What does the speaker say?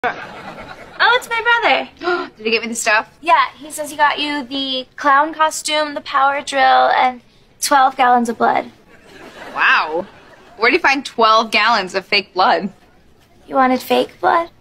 Oh, it's my brother. Did he get me the stuff? Yeah, he says he got you the clown costume, the power drill, and 12 gallons of blood. Wow. Where do you find 12 gallons of fake blood? You wanted fake blood?